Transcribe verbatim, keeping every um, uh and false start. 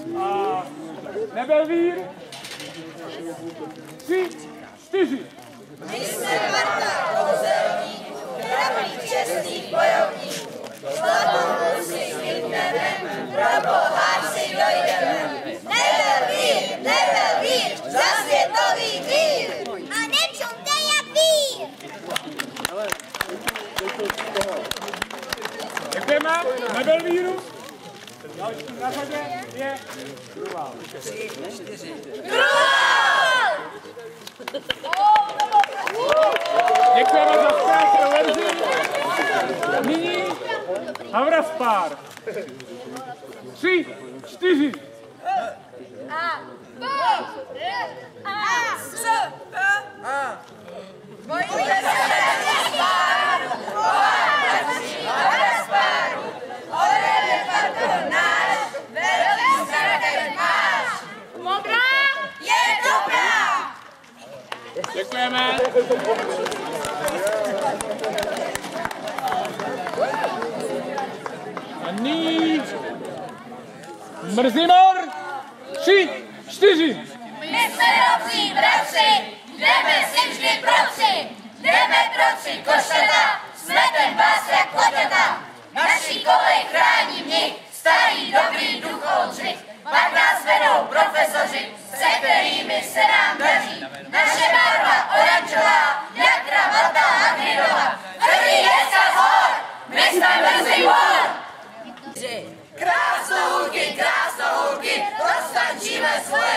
A Nebelvír. Tři, čtyři. My jsme Marta Kouzelník, hlavní čestný bojovník. Zlatou si chytneme, pro Boha si dojdeme. Nebelvír, Nebelvír, za světový mír. A nečumte jak vír. Děkujeme Nebelvíru. Další na řadě je Grunwald. Tři, čtyři. Grunwald! Děkujeme za zkrácenou verzi. Nyní Havraspár. Tři, čtyři. A, B, A, S, P, A. Bojíme se Havraspáru, bohatí Havraspáru. Odejde parton náš, velký statek máš. Modrá je dobrá. Děkujeme. A nyní Mrzimor. Tři, čtyři. My jsme dobří bratři, jdeme si vždy proci. Jdeme proci košleta, smetem vás jak kotěta. Naší kolej chrání mnich, starý dobrý duchoudři. Pak nás vedou profesoři, se kterými se nám daří. Naše barva oranžová, jak kravata Hagridova. Krví dneska z hor, my jsme Mrzimor. Krásnohulky, krásnohulky, roztančíme svoje